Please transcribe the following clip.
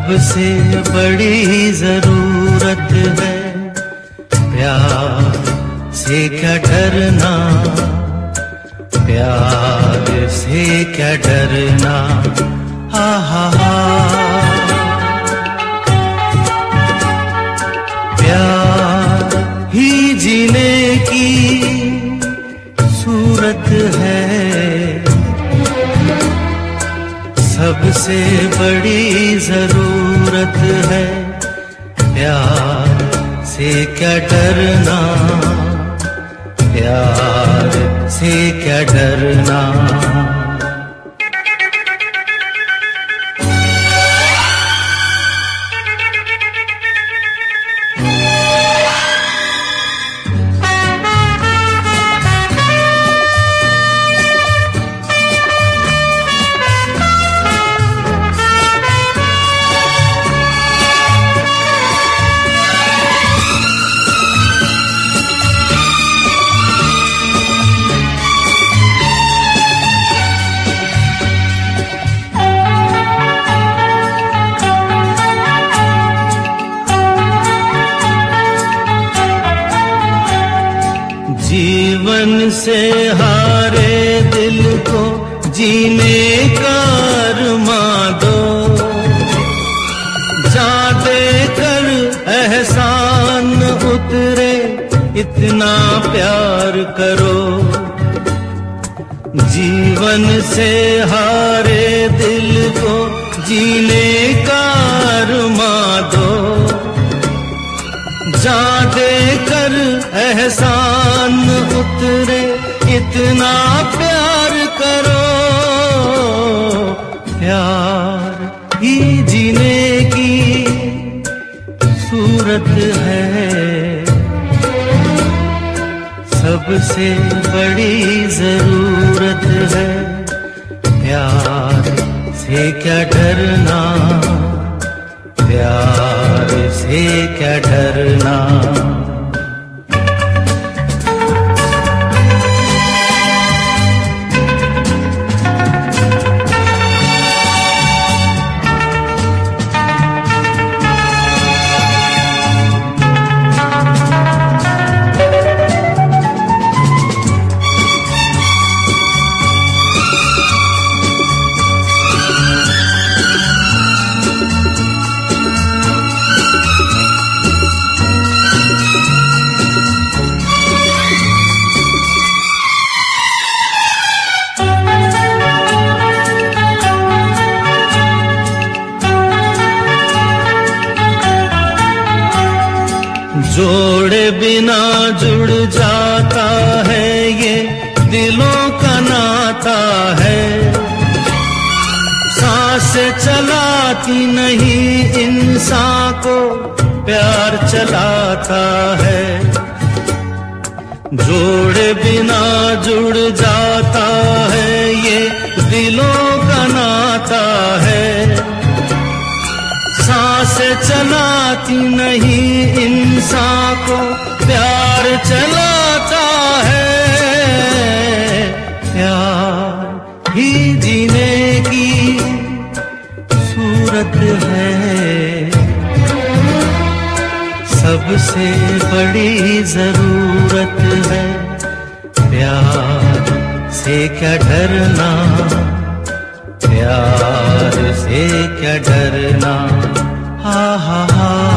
सबसे बड़ी जरूरत है प्यार से क्या डरना, प्यार से क्या डरना। हा हा हा। प्यार ही जीने की सूरत है, सबसे बड़ी जरूरत है प्यार से क्या डरना, प्यार से क्या डरना। जीवन से हारे दिल को जीने का अरमां दो, जा दे कर एहसान उतरे इतना प्यार करो। जीवन से हारे दिल को जीने का अरमां दो, जा दे कर एहसान उतरे इतना प्यार करो। प्यार ही जीने की सूरत है, सबसे बड़ी जरूरत है प्यार से क्या डरना, प्यार से क्या डरना। जोड़े बिना जुड़ जाता है ये दिलों का नाता है, सांसें चलाती नहीं इंसान को प्यार चलाता है। जोड़े बिना जुड़ जाता है ये दिलों का नाता है, सांसें चलाती नहीं इंसान को प्यार चलाता है। प्यार ही जीने की सूरत है, सबसे बड़ी जरूरत है प्यार से क्या डरना, प्यार से क्या डरना। हा हा हा।